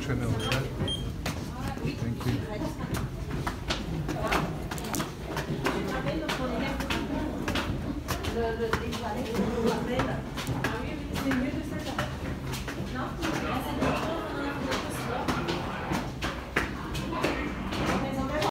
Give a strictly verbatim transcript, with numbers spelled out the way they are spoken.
Chanel, right? Thank you. Le, le, les toilettes, le bordel. Ah oui, oui, c'est mieux de ça.